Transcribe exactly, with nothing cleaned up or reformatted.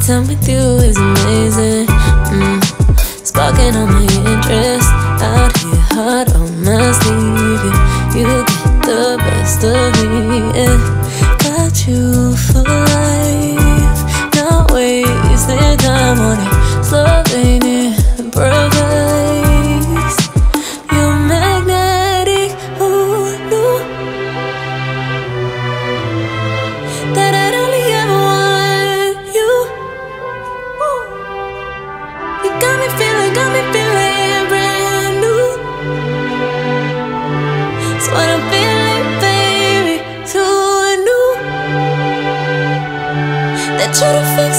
time with you is amazing. mm. Sparking on my interest. Out here hard on my sleeve. You, you get the best of me, yeah. Got you for life. Not wasting time on it. Slow lane improvise. You're magnetic. Who knew that I'd only ever want you? Ooh. You got me feeling, got me feeling brand new. It's what I'm feeling, baby. Too new. That you're the